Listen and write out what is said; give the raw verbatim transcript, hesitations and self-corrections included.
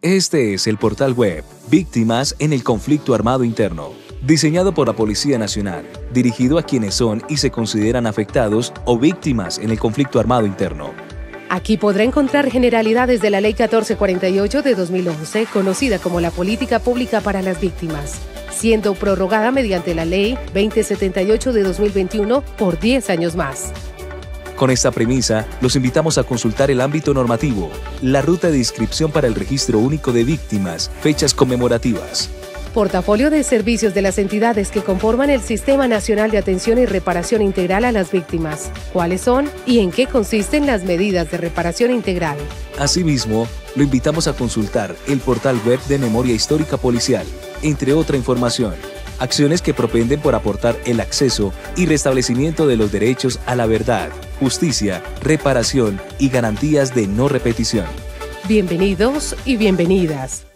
Este es el portal web Víctimas en el Conflicto Armado Interno, diseñado por la Policía Nacional, dirigido a quienes son y se consideran afectados o víctimas en el conflicto armado interno. Aquí podrá encontrar generalidades de la Ley catorce cuarenta y ocho de dos mil once, conocida como la Política Pública para las Víctimas, siendo prorrogada mediante la Ley veinte setenta y ocho de dos mil veintiuno por diez años más. Con esta premisa, los invitamos a consultar el ámbito normativo, la ruta de inscripción para el Registro Único de Víctimas, fechas conmemorativas, portafolio de servicios de las entidades que conforman el Sistema Nacional de Atención y Reparación Integral a las Víctimas, cuáles son y en qué consisten las medidas de reparación integral. Asimismo, lo invitamos a consultar el portal web de Memoria Histórica Policial, entre otra información. Acciones que propenden por aportar el acceso y restablecimiento de los derechos a la verdad, justicia, reparación y garantías de no repetición. Bienvenidos y bienvenidas.